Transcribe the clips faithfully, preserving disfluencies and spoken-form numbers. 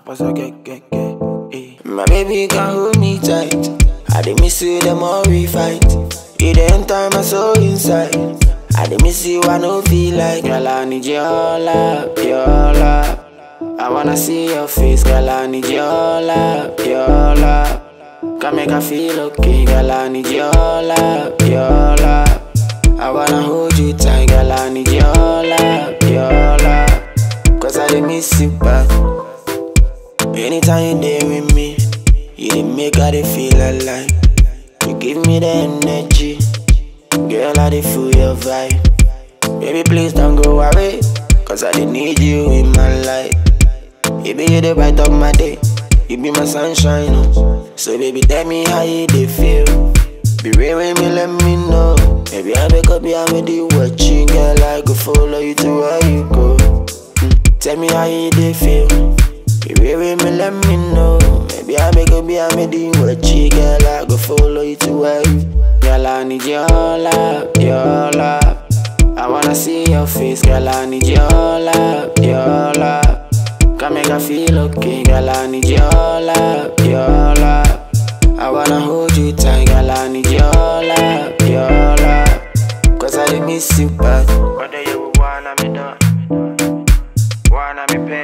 Cause I get, get, get, eh. My baby can hold me tight. I dey miss you the more we fight. You the enter my soul inside. I dey miss you, I no feel like. Girl, I need your love, your love. I wanna see your face, girl, I need your love, your love. Can make her feel okay, girl, I need your love, your love. I wanna hold you tight, girl, I need your love, your love. Cause I dey miss you bad. Anytime you there with me, you dey make her dey feel alive. You give me the energy, girl, I dey feel your vibe. Baby, please don't go away, cause I dey need you in my life. Baby, you the bright of my day, you be my sunshine, oh. So baby, tell me how you dey feel. Be real with me, let me know. Maybe I wake up, yeah, I'm the watching, girl, I go follow you to where you go. mm. Tell me how you dey feel. Be real with me, let me know. Maybe I wake up, yeah, I'm the watching, girl, I go follow you to where you go. Girl, I need your love, your love. I wanna see your face, girl, I need your love, your love. Can make her feel okay, girl, I need your love, your love. I wanna hold you tight, girl, I need your love, your love. Cause I dey miss you bad. Whether you wanna me do, wanna me pay.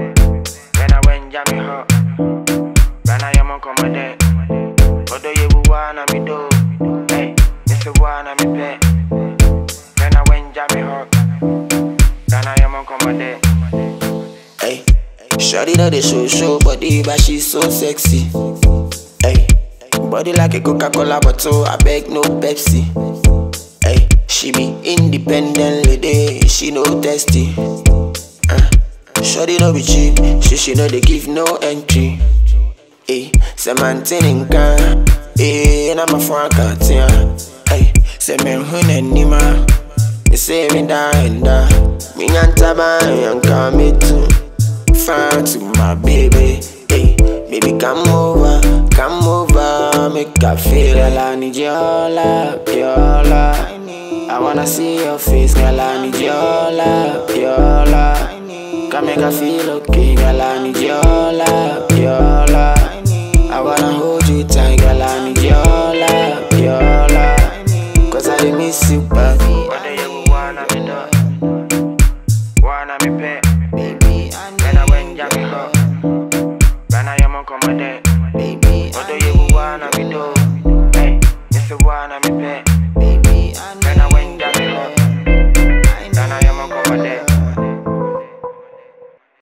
When I went jam me hot, when I am on command. Whether you wanna me do, hey, Mister Wanna me pay. When I went jam me hot, when I am on command. Hey, shawty know the show show body, but she's so sexy. Hey, body like a Coca-Cola bottle, I beg no Pepsi. Hey, she be independent lady, she no testy. Uh, shawty no be cheap, she she know they give no entry. Hey, say maintain in can, hey, and I'm a frank yeah. Hey, say me hun anima, me say me da and da, me nyanta ba yanka me too. Far to my baby, hey, baby come over, come over, make her feel. Girl, I need your love, your love. I wanna see your face, girl, I need your love, your love. Can make her feel okay, girl, I need your love, your love. I wanna hold you tight, girl, I need your love, your love. Cause I dey miss you bad. Whether you